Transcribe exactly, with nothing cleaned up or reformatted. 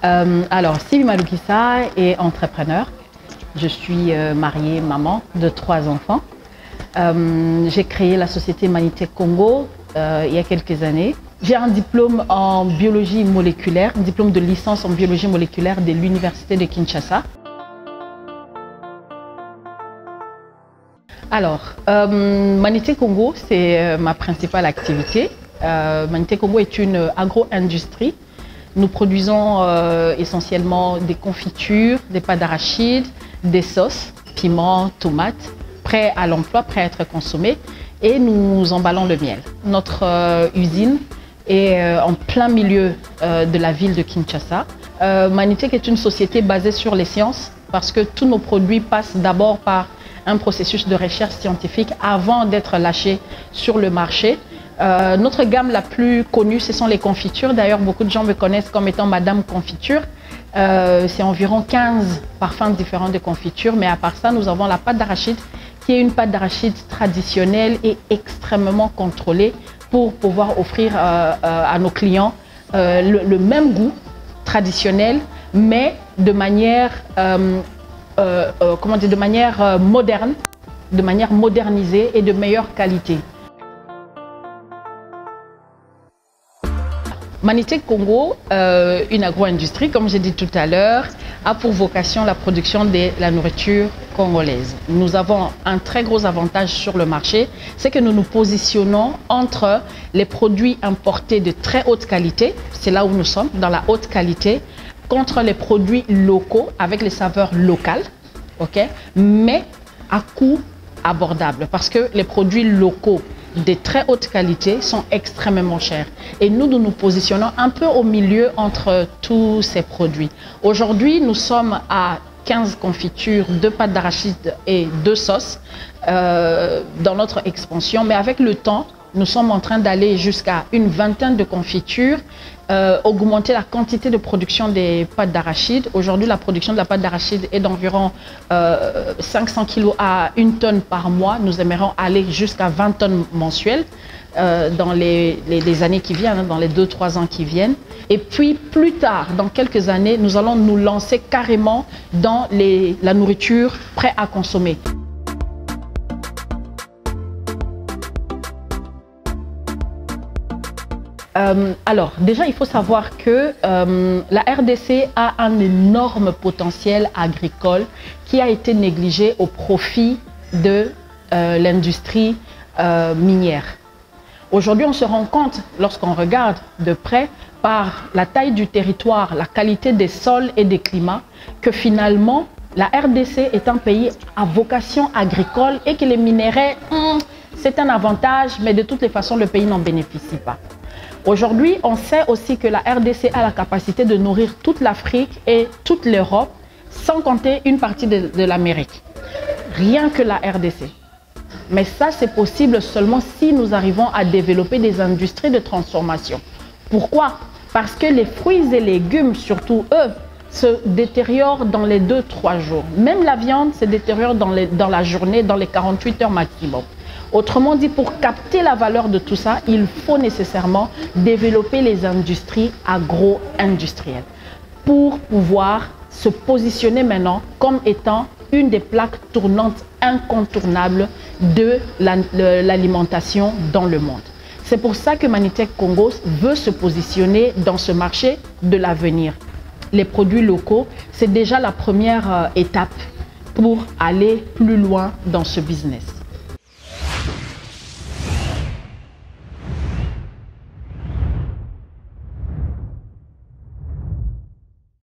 Euh, alors, Sylvie Maloukissa est entrepreneur. Je suis euh, mariée, maman de trois enfants. Euh, j'ai créé la société Manitech Congo euh, il y a quelques années. J'ai un diplôme en biologie moléculaire, un diplôme de licence en biologie moléculaire de l'université de Kinshasa. Alors, euh, Manitech Congo, c'est euh, ma principale activité. Euh, Manitech Congo est une agro-industrie. Nous produisons euh, essentiellement des confitures, des pâtes d'arachide, des sauces, piments, tomates, prêts à l'emploi, prêts à être consommés. Et nous emballons le miel. Notre euh, usine est euh, en plein milieu euh, de la ville de Kinshasa. Euh, Manitech est une société basée sur les sciences parce que tous nos produits passent d'abord par un processus de recherche scientifique avant d'être lâchés sur le marché. Euh, notre gamme la plus connue, ce sont les confitures. D'ailleurs, beaucoup de gens me connaissent comme étant Madame Confiture. Euh, c'est environ quinze parfums différents de confiture. Mais à part ça, nous avons la pâte d'arachide, qui est une pâte d'arachide traditionnelle et extrêmement contrôlée pour pouvoir offrir euh, euh, à nos clients euh, le, le même goût traditionnel, mais de manière, euh, euh, euh, comment dire, de manière euh, moderne, de manière modernisée et de meilleure qualité. Manitech Congo, euh, une agro-industrie, comme j'ai dit tout à l'heure, a pour vocation la production de la nourriture congolaise. Nous avons un très gros avantage sur le marché, c'est que nous nous positionnons entre les produits importés de très haute qualité, c'est là où nous sommes, dans la haute qualité, contre les produits locaux avec les saveurs locales, okay, mais à coût abordable, parce que les produits locaux de très haute qualité sont extrêmement chers. Et nous, nous nous positionnons un peu au milieu entre tous ces produits. Aujourd'hui, nous sommes à quinze confitures, deux pâtes d'arachide et deux sauces euh, dans notre expansion. Mais avec le temps, nous sommes en train d'aller jusqu'à une vingtaine de confitures, euh, augmenter la quantité de production des pâtes d'arachide. Aujourd'hui, la production de la pâte d'arachide est d'environ euh, cinq cents kilos à une tonne par mois. Nous aimerions aller jusqu'à vingt tonnes mensuelles euh, dans les, les, les années qui viennent, dans les deux trois ans qui viennent. Et puis, plus tard, dans quelques années, nous allons nous lancer carrément dans les, la nourriture prête à consommer. Euh, alors, déjà, il faut savoir que euh, la R D C a un énorme potentiel agricole qui a été négligé au profit de euh, l'industrie euh, minière. Aujourd'hui, on se rend compte, lorsqu'on regarde de près, par la taille du territoire, la qualité des sols et des climats, que finalement, la R D C est un pays à vocation agricole et que les minerais, hum, c'est un avantage, mais de toutes les façons, le pays n'en bénéficie pas. Aujourd'hui, on sait aussi que la R D C a la capacité de nourrir toute l'Afrique et toute l'Europe, sans compter une partie de, de l'Amérique. Rien que la R D C. Mais ça, c'est possible seulement si nous arrivons à développer des industries de transformation. Pourquoi? Parce que les fruits et légumes, surtout eux, se détériorent dans les deux trois jours. Même la viande se détériore dans, les, dans la journée, dans les quarante-huit heures maximum. Autrement dit, pour capter la valeur de tout ça, il faut nécessairement développer les industries agro-industrielles pour pouvoir se positionner maintenant comme étant une des plaques tournantes incontournables de l'alimentation dans le monde. C'est pour ça que Manitech Congo veut se positionner dans ce marché de l'avenir. Les produits locaux, c'est déjà la première étape pour aller plus loin dans ce business.